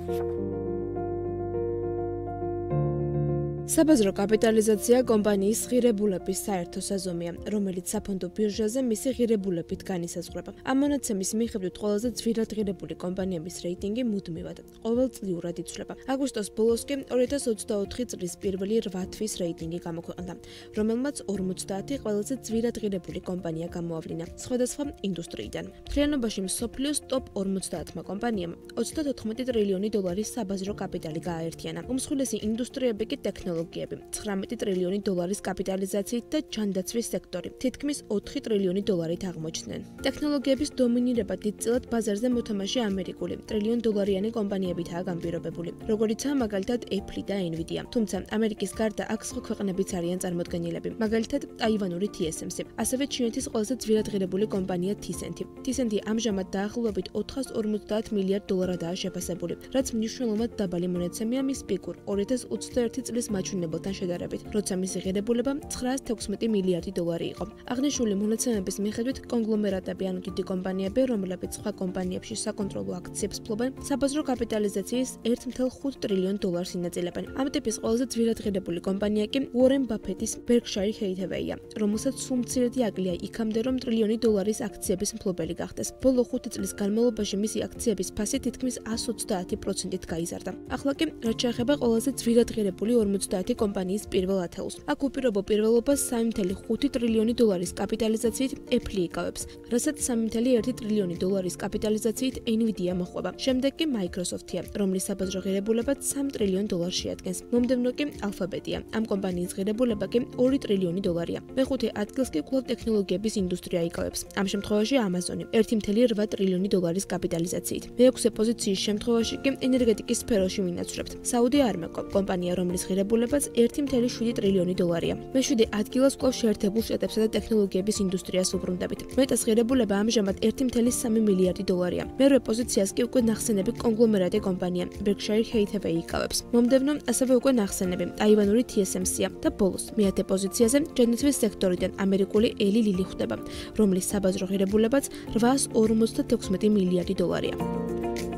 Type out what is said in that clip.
საბაზრო კაპიტალიზაცია კომპანიის ღირებულების საერთო საზომია, რომელიც საფონდო ბირჟაზე მისი ღირებულებით განისაზღვრება. ამ მონაცემის მიხედვით ყველაზე ძვირად ღირებული კომპანიების რეიტინგი მუდმივად ყოველწლიურად იცვლება. აგვისტოს ბოლოს კი 2024 წლის პირველი 8 თვის რეიტინგი გამოქვეყნდა, რომელმაც 50 ყველაზე ძვირად ღირებული კომპანია გამოავლინა სხვადასხვა ინდუსტრიიდან. მთლიანობაში მსოფლიოს ტოპ 50 კომპანიამ 34 ტრილიონი დოლარის საბაზრო კაპიტალი გააერთიანა. უმსხვილესი ინდუსტრიები კი ტექნოლოგიები, 19 ტრილიონი დოლარის კაპიტალიზაციით და ჯანდაცვის სექტორი, თითქმის 4 ტრილიონი დოლარით აღმოჩნდნენ. ტექნოლოგიების დომინირება დიდწილად ბაზარზე მოთამაშე ამერიკული ტრილიონ დოლარიანი კომპანიებითაა განპირობებული, როგორიცაა მაგალითად Apple და Nvidia. თუმცა ამერიკის გარდა აქ სხვა ქვეყნებიც არიან წარმოდგენილები, მაგალითად ტაივანური TSMC, ასევე ჩინეთის ყველაზე ძვირად ღირებული კომპანია Tencent. Tencent ამჟამად დაახლოებით 450 მილიარდ დოლარადაა შეფასებული, რაც მნიშვნელოვნად დაბალი მონაცემია მის პიკურ 2021 წლის მაჩვენებელთან შედარებით, როცა მისი ღირებულება 916 მილიარდი დოლარი იყო. აღნიშნული მონაცემების მიხედვით კონგლომერატები ანუ დიდი კომპანიები, რომლებიც სხვა კომპანიებში საკონტროლო აქციებს ფლობენ, საბაზრო კაპიტალიზაციის 1.5 ტრილიონ დოლარს ინაწილებენ. ამ ტიპის ყველაზე ძვირად ღირებული კომპანია კი უორენ ბაფეტის Berkshire Hathaway-ია, რომელსაც სულ მცირედი აკლია იქამდე, რომ ტრილიონი დოლარის აქციების მფლობელი გახდეს. ბოლო 5 წლის განმავლობაში მისი აქციების ფასი თითქმის 130%-ით გაიზარდა. ახლა კი რაც შეეხება ყველაზე ძვირად ღირებული 50 კომპანიის პირველ ათეულს. აქ უპირობო პირველობას 3.5 ტრილიონი დოლარის კაპიტალიზაციით Apple იკავებს, რასაც 3.1 ტრილიონი დოლარის კაპიტალიზაციით Nvidia მოჰყვება. შემდეგ კი Microsoft-ია, რომლის საბაზრო ღირებულებაც 3 ტრილიონ დოლარს შეადგენს. მომდევნო კი Alphabet-ია. ამ კომპანიის ღირებულება კი 2 ტრილიონი დოლარია. მეხუთე ადგილს კი კვლავ ტექნოლოგიების ინდუსტრია იკავებს. ამ შემთხვევაში Amazon 1.8 ტრილიონი დოლარის კაპიტალიზაციით. მეექვსე პოზიციის შემთხვევაში კი ენერგეტიკის სფეროში ვინაცვლებთ. Saudi Aramco კომპანია, რომლის ღირებულებაც 1.7 ტრილიონი დოლარია. მეშვიდე ადგილას კვლავ შეერთებულ შტატებსა და ტექნოლოგიების ინდუსტრიას უბრუნდებით. მეტას ღირებულება ამჟამად 1.3 მილიარდი დოლარია. მერვე პოზიციას კი უკვე ნახსენები კონგლომერატი კომპანია Berkshire Hathaway იკავებს. მომდევნო ასევე უკვე ნახსენები ტაივანური TSMC-ია და ბოლოს მეათე პოზიციაზე ჯანდაცვის სექტორიდან ამერიკული Eli Lilly ხვდება, რომლის საბაზრო ღირებულებაც 856 მილიარდი დოლარია.